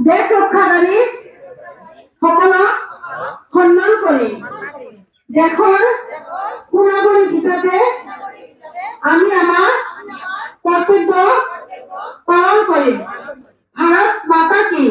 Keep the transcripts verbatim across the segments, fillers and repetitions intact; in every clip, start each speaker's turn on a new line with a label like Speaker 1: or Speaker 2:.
Speaker 1: দেশ ৰক্ষাকাৰী সকলক সন্মান কৰি দেশৰ সুনাগৰিক হিচাপে আমি আমাৰ কৰ্তব্য পালন কৰিম। ভাৰত মাতা কি।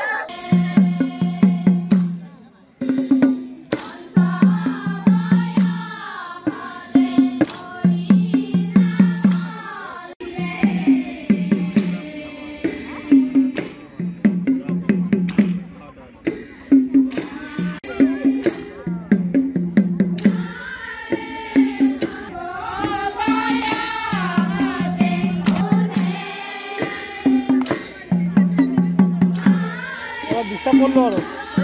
Speaker 2: ডিস্টার্ব করলো আরো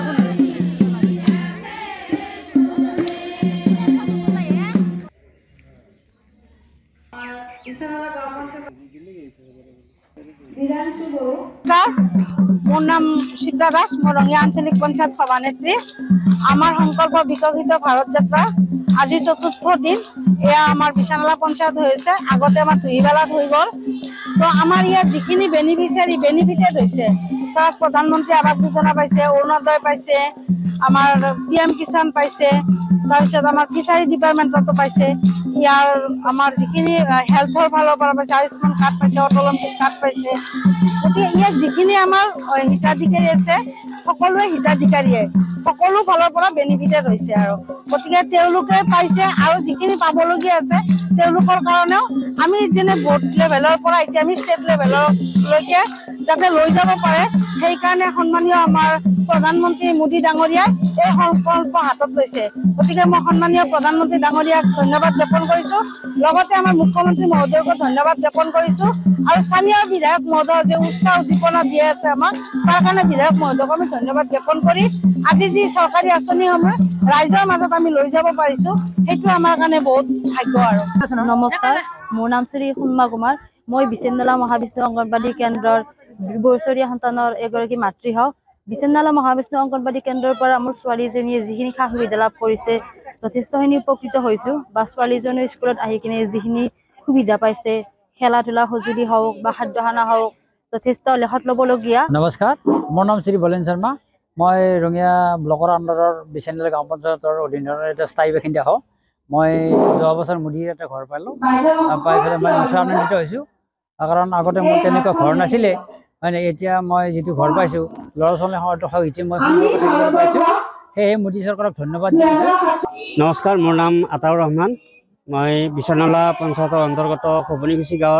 Speaker 3: মোৰ নাম সিদ্ধা দাস, মই ৰঙিয়া আঞ্চলিক পঞ্চায়ত সভানেত্ৰী। আমাৰ সংকল্প বিকশিত ভাৰত যাত্ৰা আজি চতুৰ্থ দিন। এয়া আমাৰ বিছানালা পঞ্চায়ত হৈছে, আগতে আমাৰ দুইবেলাত হৈ গ'ল। তো আমাৰ ইয়াত যিখিনি বেনিফিচিয়াৰী বেনিফিটেড হৈছে, তাত প্ৰধানমন্ত্ৰী আৱাস যোজনা পাইছে, অৰুণোদয় পাইছে, আমাৰ পি এম কিষাণ পাইছে, তাৰপিছত আমাৰ ফিচাৰী ডিপাৰ্টমেণ্টতো পাইছে। ইয়াৰ আমাৰ যিখিনি হেল্থৰ ফালৰ পৰা পাইছে, আয়ুষ্মান কাৰ্ড পাইছে, অটল অমৃত কাৰ্ড পাইছে। গতিকে ইয়াত যিখিনি আমাৰ হিতাধিকাৰী আছে, সকলোৱে হিতাধিকাৰীয়ে সকলো ফালৰ পৰা বেনিফিটেড হৈছে আৰু গতিকে তেওঁলোকে পাইছে। আৰু যিখিনি পাবলগীয়া আছে তেওঁলোকৰ কাৰণেও আমি যেনে বুথ লেভেলৰ পৰা এতিয়া আমি ষ্টেট লেভেললৈকে যাতে লৈ যাব পাৰে, সেইকাৰণে সন্মানীয় আমাৰ প্ৰধানমন্ত্ৰী মোদী ডাঙৰীয়াই এই সংকল্প হাতত লৈছে। গতিকে মই সন্মানীয় প্ৰধানমন্ত্ৰী ডাঙৰীয়াক ধন্যবাদ জ্ঞাপন কৰিছোঁ, লগতে আমাৰ মুখ্যমন্ত্ৰী মহোদয়কো ধন্যবাদ জ্ঞাপন কৰিছোঁ। আৰু স্থানীয় বিধায়ক মহোদয় যে উৎসাহ উদ্দীপনা দি আছে আমাক, তাৰ কাৰণে বিধায়ক মহোদয়ক আমি ধন্যবাদ জ্ঞাপন কৰি আজি যি চৰকাৰী আঁচনিসমূহ ৰাইজৰ মাজত আমি লৈ যাব পাৰিছোঁ, সেইটো আমাৰ কাৰণে বহুত ভাগ্য। আৰু
Speaker 4: নমস্কাৰ, মোৰ নাম শ্ৰী সুম্মা কুমাৰ। মই বিচিন্নলা মহাবিষ্ণু অংগনবাদী কেন্দ্ৰৰ দুবছৰীয়া সন্তানৰ এগৰাকী মাতৃ হওঁ। বিচিন্নলা মহাবিষ্ণু অংগনবাদী কেন্দ্ৰৰ পৰা মোৰ ছোৱালীজনীয়ে যিখিনি সা সুবিধা লাভ কৰিছে যথেষ্টখিনি উপকৃত হৈছোঁ। বা ছোৱালীজনীয়ে স্কুলত আহি কিনে যিখিনি সুবিধা পাইছে, খেলা ধূলা সঁজুলি হওক বা খাদ্য খানা হওক, যথেষ্ট লেখত ল'বলগীয়া।
Speaker 2: নমস্কাৰ, মোৰ নাম শ্ৰী বলেন শৰ্মা। মই ৰঙিয়া ব্লকৰ আণ্ডাৰৰ বিচিন্নলা গাঁও পঞ্চায়তৰ অধীনৰ এটা স্থায়ী বাসিন্দা হওঁ। মই যোৱা বছৰ মোদীৰ এটা ঘৰ পালোঁ, পাই পেলাই মই নথৈ আনন্দিত হৈছোঁ। কাৰণ আগতে মোৰ তেনেকুৱা ঘৰ নাছিলে, মানে এতিয়া মই যিটো ঘৰ পাইছোঁ, ল'ৰা ছোৱালী সহায়তো সহিতে মই সুন্দৰকৈ থাকিবলৈ পাইছোঁ। সেয়েহে মোদী চৰকাৰক ধন্যবাদ জনাইছোঁ।
Speaker 5: নমস্কাৰ, মোৰ নাম আতাউৰ ৰহমান। মই বিছনালা পঞ্চায়তৰ অন্তৰ্গত খবনিকুছি গাঁৱৰ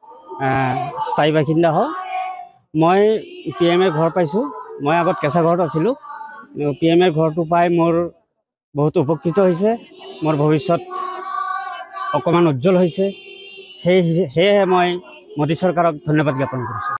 Speaker 5: স্থায়ী বাসিন্দা হওঁ। মই পি এম এৰ ঘৰ পাইছোঁ। মই আগত কেঁচা ঘৰত আছিলোঁ। পি এম এৰ ঘৰটো পাই মোৰ বহুত উপকৃত হৈছে। মোৰ ভৱিষ্যত অকণমান উজ্জ্বল হৈছে। সেই সেয়েহে মই মোদী চৰকাৰক ধন্যবাদ জ্ঞাপন কৰিছোঁ।